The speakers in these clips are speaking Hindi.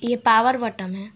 ये पावर बटन है।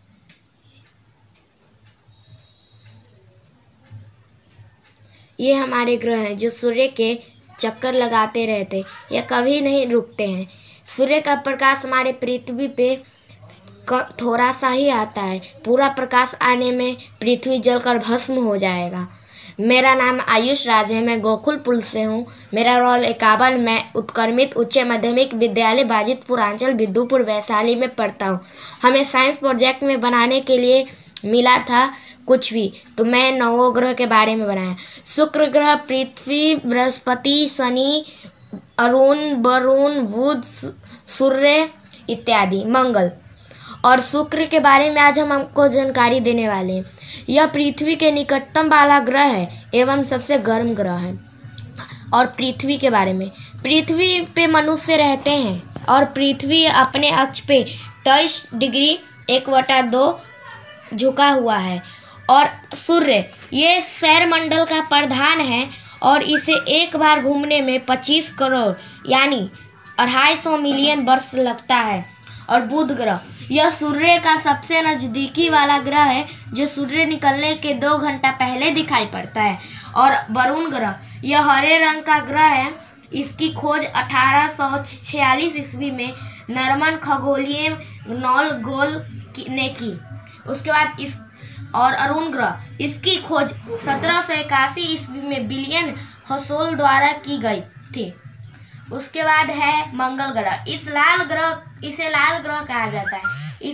ये हमारे ग्रह हैं जो सूर्य के चक्कर लगाते रहते, ये कभी नहीं रुकते हैं। सूर्य का प्रकाश हमारे पृथ्वी पे थोड़ा सा ही आता है, पूरा प्रकाश आने में पृथ्वी जलकर भस्म हो जाएगा। मेरा नाम आयुष राज है, मैं गोकुलपुर से हूँ। मेरा रोल 51। मैं उत्क्रमित उच्च माध्यमिक विद्यालय बाजितपुर अंचल बिद्दुपुर वैशाली में पढ़ता हूँ। हमें साइंस प्रोजेक्ट में बनाने के लिए मिला था कुछ भी, तो मैं 9 ग्रह के बारे में बनाया। शुक्र ग्रह, पृथ्वी, बृहस्पति, शनि, अरुण, वरुण, बुध, सूर्य इत्यादि, मंगल और शुक्र के बारे में आज हम आपको जानकारी देने वाले हैं। यह पृथ्वी के निकटतम वाला ग्रह है एवं सबसे गर्म ग्रह है। और पृथ्वी के बारे में, पृथ्वी पे मनुष्य रहते हैं और पृथ्वी अपने अक्ष पे 23 डिग्री 1/2 झुका हुआ है। और सूर्य ये सौरमंडल का प्रधान है और इसे एक बार घूमने में 25 करोड़ यानी 250 मिलियन वर्ष लगता है। और बुध ग्रह यह सूर्य का सबसे नज़दीकी वाला ग्रह है जो सूर्य निकलने के 2 घंटा पहले दिखाई पड़ता है। और वरुण ग्रह यह हरे रंग का ग्रह है। इसकी खोज 1846 ईस्वी में नॉर्मन खगोलीय नॉल गोल ने की। उसके बाद और अरुण ग्रह इसकी खोज 1781 ईस्वी में विलियम हर्शेल द्वारा की गई थी। उसके बाद है मंगल ग्रह। इसे लाल ग्रह कहा जाता है।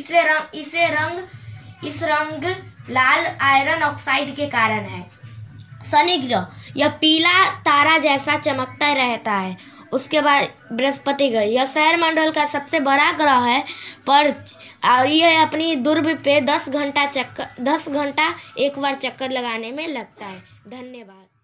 इस रंग लाल आयरन ऑक्साइड के कारण है। शनि ग्रह यह पीला तारा जैसा चमकता रहता है। उसके बाद बृहस्पति ग्रह यह सौरमंडल का सबसे बड़ा ग्रह है और यह अपनी ध्रुव पे 10 घंटा एक बार चक्कर लगाने में लगता है। धन्यवाद।